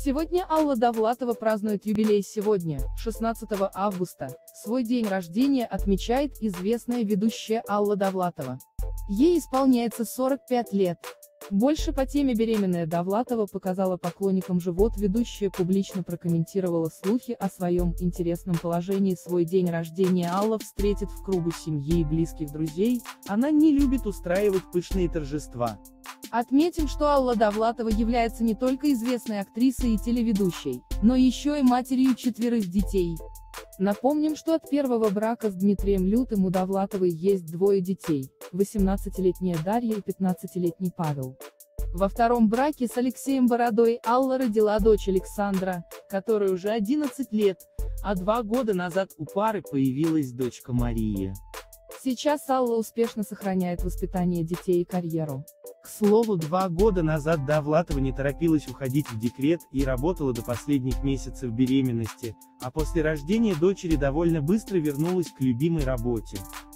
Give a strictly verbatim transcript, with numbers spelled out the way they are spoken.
Сегодня Алла Довлатова празднует юбилей. Сегодня, шестнадцатого августа, свой день рождения отмечает известная ведущая Алла Довлатова. Ей исполняется сорок пять лет. Больше по теме беременная Довлатова показала поклонникам живот. Ведущая публично прокомментировала слухи о своем интересном положении. Свой день рождения Алла встретит в кругу семьи и близких друзей. Она не любит устраивать пышные торжества. Отметим, что Алла Довлатова является не только известной актрисой и телеведущей, но еще и матерью четверых детей. Напомним, что от первого брака с Дмитрием Лютым у Довлатовой есть двое детей, восемнадцатилетняя Дарья и пятнадцатилетний Павел. Во втором браке с Алексеем Бородой Алла родила дочь Александра, которой уже одиннадцать лет, а два года назад у пары появилась дочка Мария. Сейчас Алла успешно сохраняет воспитание детей и карьеру. К слову, два года назад Довлатова не торопилась уходить в декрет и работала до последних месяцев беременности, а после рождения дочери довольно быстро вернулась к любимой работе.